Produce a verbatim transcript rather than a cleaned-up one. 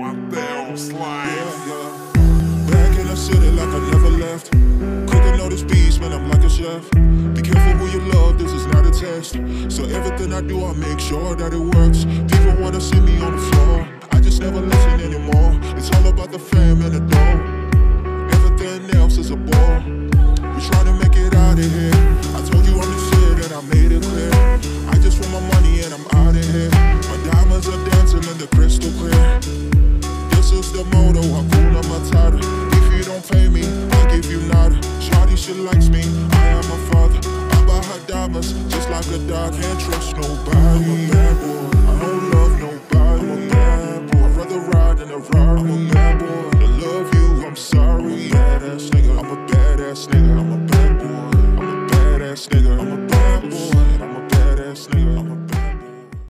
Mateos Live. Yeah, yeah. Back in the city like I never left. Cooking all this beats, man, I'm like a chef. Be careful who you love, this is not a test. So everything I do, I make sure that it works. People wanna see me on the floor, I just never listen anymore. It's all about the fam and the dough. Everything else is a bore. We trying to make it out of here. I told you I'm the shit and I made it clear. I just want my money and I'm out of here.